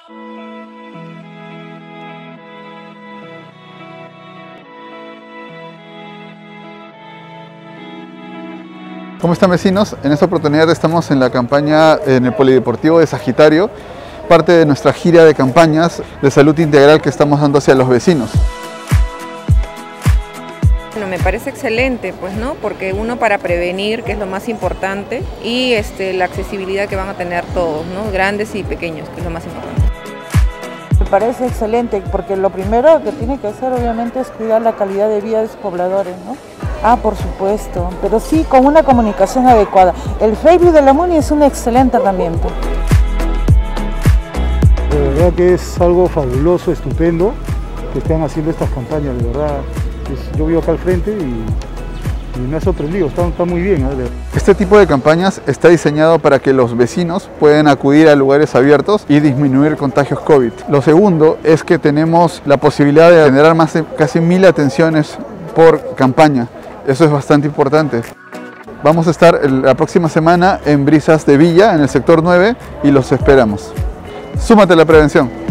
¿Cómo están, vecinos? En esta oportunidad estamos en la campaña en el Polideportivo de Sagitario, parte de nuestra gira de campañas de salud integral que estamos dando hacia los vecinos. Bueno, me parece excelente, pues, ¿no? Porque uno, para prevenir, que es lo más importante, y la accesibilidad que van a tener todos, ¿no? Grandes y pequeños, que es lo más importante. Me parece excelente, porque lo primero que tiene que hacer obviamente es cuidar la calidad de vida de sus pobladores, ¿no? Por supuesto, pero sí con una comunicación adecuada. El Facebook de la MUNI es una excelente herramienta. De verdad que es algo fabuloso, estupendo, que estén haciendo estas campañas, de verdad. Yo vivo acá al frente y me ha sorprendido, está muy bien. Este tipo de campañas está diseñado para que los vecinos puedan acudir a lugares abiertos y disminuir contagios COVID. Lo segundo es que tenemos la posibilidad de generar más de casi 1000 atenciones por campaña. Eso es bastante importante. Vamos a estar la próxima semana en Brisas de Villa, en el sector 9, y los esperamos. Súmate a la prevención.